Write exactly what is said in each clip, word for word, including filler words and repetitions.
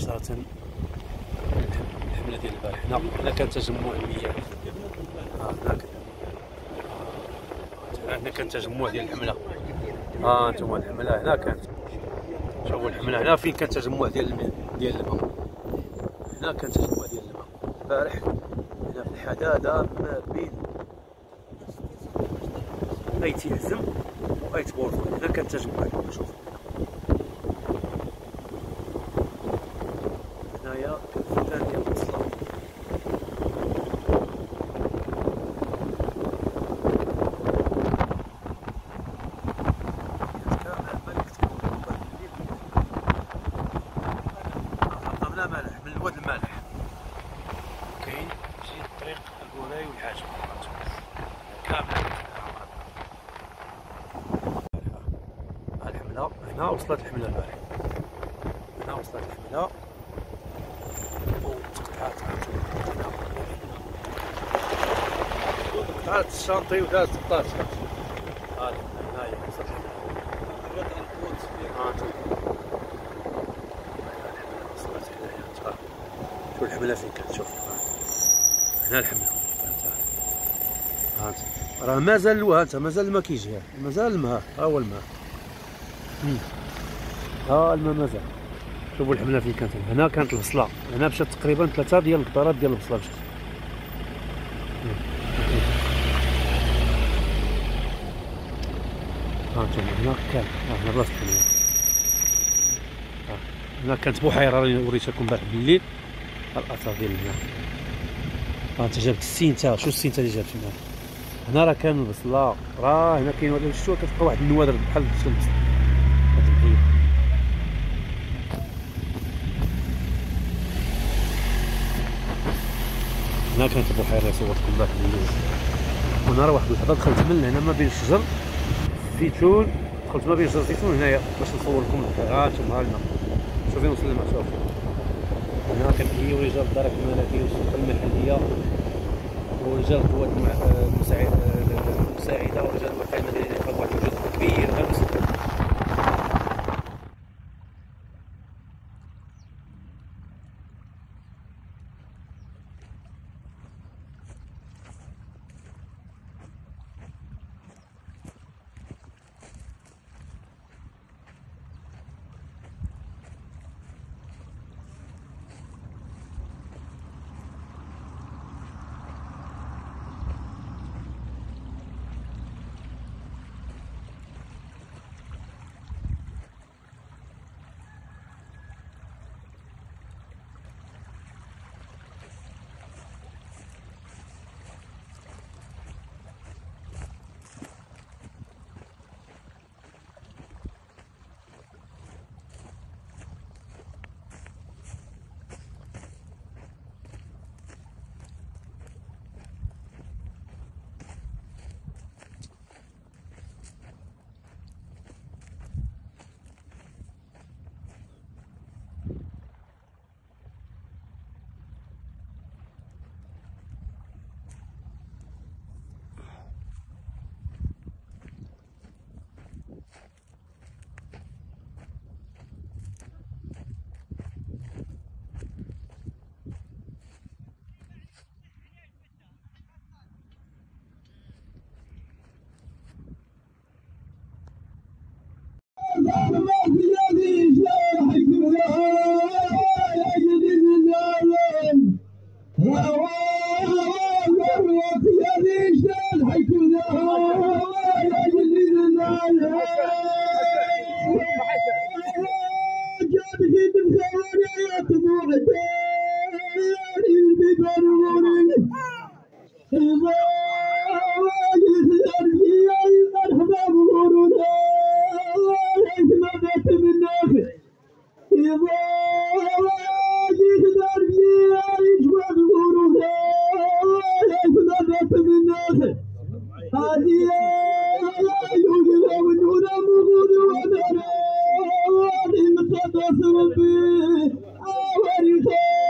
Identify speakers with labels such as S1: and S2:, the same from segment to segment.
S1: مباشرة الحملة ديال البارح. هنا هنا كان تجمع المياه، هناك هنا كان تجمع ديال الحملة. ها انتم الحملة هنا كانت، شوفوا الحملة هنا فين كان تجمع ديال ديال الماء. هنا كان تجمع ديال الماء البارح، هنا في الحدادة ما بين أيت يعزم وأيت بورفون. هنا كان تجمع. شوف هنايا الفتان ديال الوصلة. لا مالح من الواد المالح كاين شي طريق البولاي والحاجب كامله. الحمله هنا وصلت الحمله البارح، هنا وصلت الحمله وتقطعات قطعات الشانطي ودازت الطاس. ها هنايا وصلت الحمله. شوف الحملة فين كانت. شوف هنا الحملة ها انت، راه مازال الوها انت، مازال الماء كيجي، مازال الماء، ها هو الماء، ها الماء مازال. شوفوا الحملة فين كانت. هنا كانت البصلة، هنا مشات تقريبا ثلاثة ديال القطارات ديال البصلة مشات. ها انتم هنا كان هنا بلاصة الحملة. هنا كانت بحيرة وريتها لكم البارح بالليل، الاثار ديال الماء. ها انت جابت السينتا، شو السينتا اللي جابت هنا. هنا راه كان البصله، راه هنا كاين واحد شتو كتبقى واحد النوادر بحال شتو البصل هاد المحيط. هنا كانت البحيره اللي صورتكم البارح بالليل. هنا راه واحد اللحظه دخلت من هنا ما بين الشجر الزيتون، دخلت ما بين شجر الزيتون هنايا باش نصور لكم البحيره. ها انتم ها الماء، شوفي وصل الماء. شوف هنا كنحييو رجال الدرك الملكي والسلطه المحليه ورجال القوات المساعده ورجال الوقايه المدنيه اللي قاموا بواحد الجهد كبير غير مسلم.
S2: هذه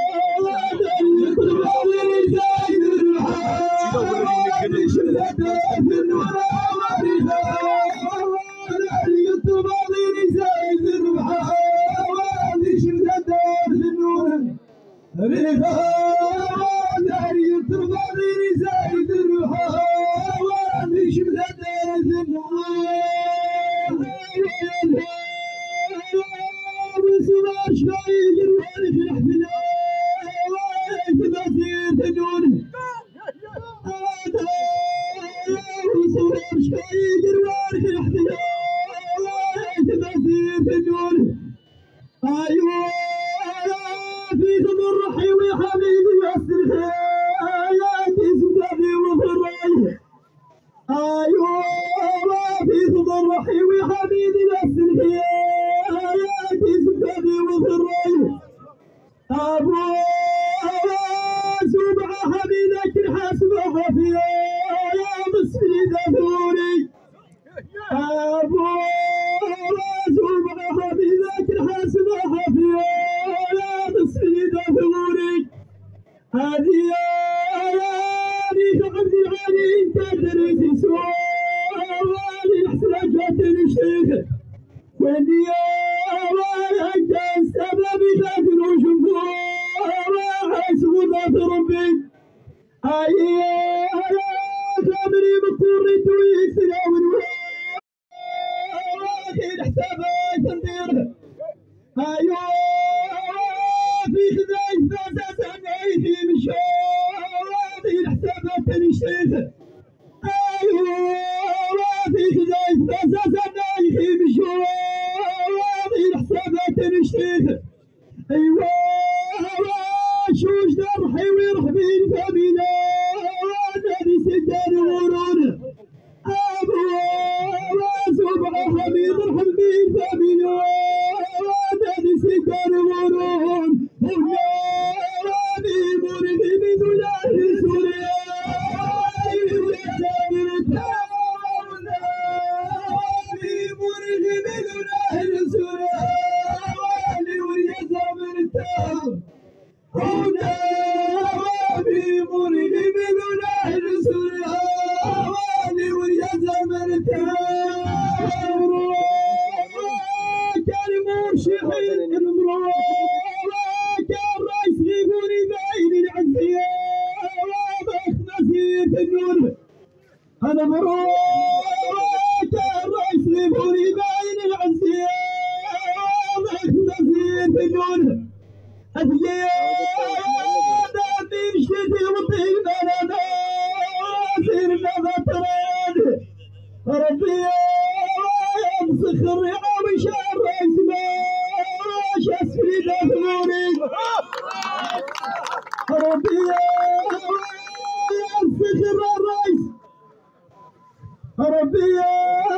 S2: ربي